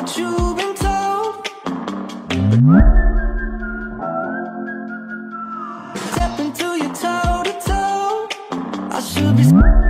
what you've been told. Step into your toe to toe. I should be